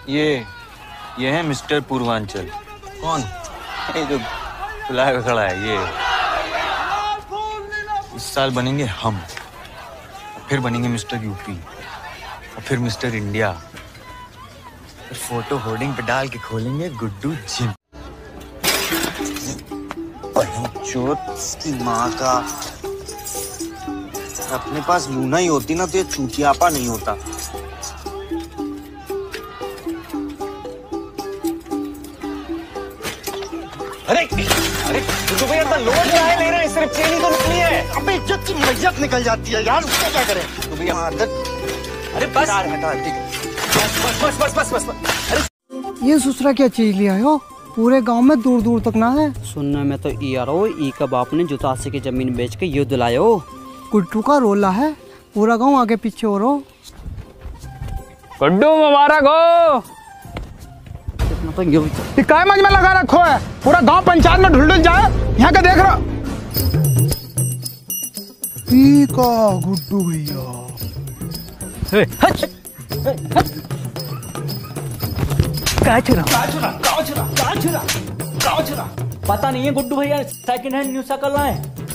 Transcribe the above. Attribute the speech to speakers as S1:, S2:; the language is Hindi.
S1: ये है मिस्टर पूर्वांचल।
S2: कौन?
S1: ये जो बुलाया खड़ा है ये। इस साल बनेंगे हम, फिर बनेंगे मिस्टर यूपी, और फिर मिस्टर इंडिया, फिर फोटो होर्डिंग पे डाल के खोलेंगे गुड्डू जिम। चोट की माँ का, अपने पास लूना ही होती ना तो ये चूतियापा नहीं होता।
S2: अरे अरे तो भैया तो लोड क्या ले रहे हैं, सिर्फ चेन ही तो निकली है।
S3: अबे इज्जत की मैयत निकल जाती है यार, उसका क्या करें?
S2: तो भैया अरे बस हटा, ठीक है, बस। अरे
S4: ये ससुरा क्या चीज लिया हो? पूरे गांव में दूर दूर तक ना है।
S5: सुनने में तो ई आ रहा हो ई का बाप ने जुतासी की जमीन बेच के युद्ध लायो।
S4: गुड्डू का रोला है, पूरा गांव आगे पीछे हो रहा।
S6: गुड्डू मुबारक हो।
S4: तो काय मंज में लगा रखो है, पूरा गांव पंचायत में ढुल जाए। यहाँ का देख रहा का गुड्डू भैया।
S5: पता नहीं है गुड्डू भैया सेकंड हैंड न्यू साइकिल लाए।